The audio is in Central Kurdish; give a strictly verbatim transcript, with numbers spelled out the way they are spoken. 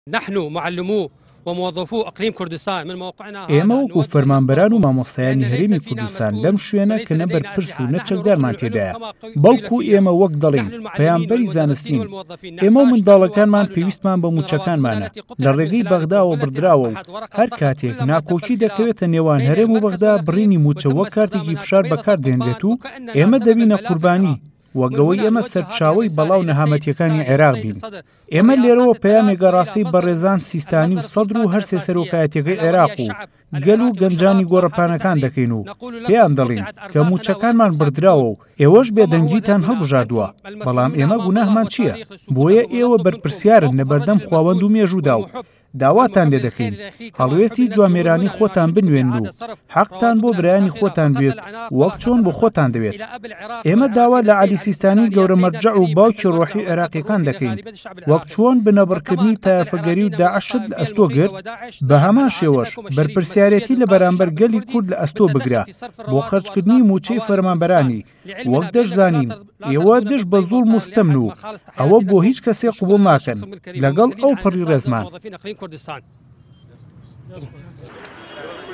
نحن معلمو وموظفو اقليم كردستان من موقعنا ئێمە وەکو فەرمانبەران و مامۆستایانی هەرێمی کوردستان لەم شوێنە کە نە بەرپرس و نە چەکدارمان تێدایە، بەڵکو ئێمە وەک دەڵێن پەیامبەری زانستین. ئێمە و منداڵەکانمان پێویستمان بە موچەکانمانە لە ڕێگەی بەغداوە بردراوە و هەر کاتێک ناکۆکی دەکەوێتە نێوان هەرێم و بەغدا بڕینی موچە وەک کارتێکی فشار بەکاردێنرێت و ئێمە دەبینە قوربانی وەگەوەی ئێمە سەرچاوەی بەڵاو نەهامەتیەکانی عێراق بین. ئێمە لێرەوە پەیامێکە ڕاستی بەڕێزان سیستانی و سەدر و هەر سێ سەرۆکایەتیەکەی عێراق و گەل و گەنجانی گۆڕەپانەکان دەکەین و پێیان دەڵین کە موچەکانمان بردراوە و ئێوەش بێدەنگیتان هەڵبژاردووە، بەڵام ئێمە گوناهمان چییە؟ بۆیە ئێوە بەرپرسیارن لە بەردەم خواوەند و مێژوودا و داواتان لێ دەکەین هەڵوێستی جوامێرانی خۆتان بنوێن و حەقتان بۆ برایانی خۆتان بێت وەک چۆن بۆ خۆتان دەوێت. ئێمە داوا لە عەلی سیستانی گەورە مەرجەع و باوکی ڕۆحی عێراقیەکان دەکەین وەک چۆن بنەبڕکردنی تایەفەگەری و داعشت لە ئەستۆ گرت، بە هەمان شێوەش بەرپرسیارەتی لە بەرامبەر گەلی کورد لە ئەستۆ بگرا بۆ خەرجکردنی موچەی فەرمانبەرانی. وەک دەشزانین ئێوە دش بە زوڵم مستەمن و ئەوە بۆ هیچ کەسێ قبوڵ ناکەن لەگەڵ ئەو پڕی ڕێزمان.